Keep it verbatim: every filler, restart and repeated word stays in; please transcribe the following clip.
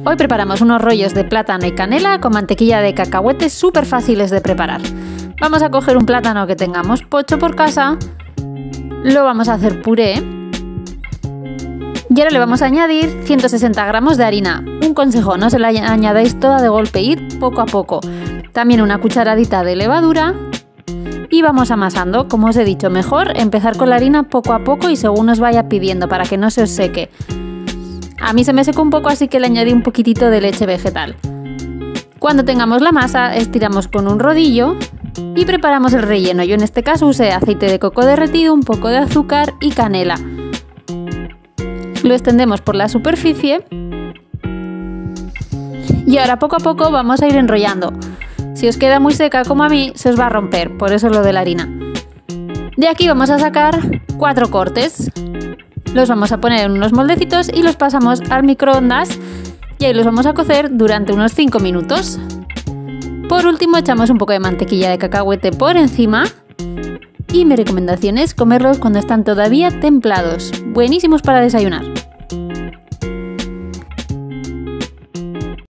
Hoy preparamos unos rollos de plátano y canela con mantequilla de cacahuete súper fáciles de preparar. Vamos a coger un plátano que tengamos pocho por casa, lo vamos a hacer puré y ahora le vamos a añadir ciento sesenta gramos de harina. Un consejo, no se la añadáis toda de golpe, ir poco a poco. También una cucharadita de levadura y vamos amasando. Como os he dicho, mejor empezar con la harina poco a poco y según os vaya pidiendo para que no se os seque. A mí se me secó un poco, así que le añadí un poquitito de leche vegetal. Cuando tengamos la masa, estiramos con un rodillo y preparamos el relleno. Yo en este caso usé aceite de coco derretido, un poco de azúcar y canela. Lo extendemos por la superficie y ahora poco a poco vamos a ir enrollando. Si os queda muy seca como a mí, se os va a romper, por eso lo de la harina. De aquí vamos a sacar cuatro cortes. Los vamos a poner en unos moldecitos y los pasamos al microondas y ahí los vamos a cocer durante unos cinco minutos. Por último, echamos un poco de mantequilla de cacahuete por encima y mi recomendación es comerlos cuando están todavía templados. Buenísimos para desayunar.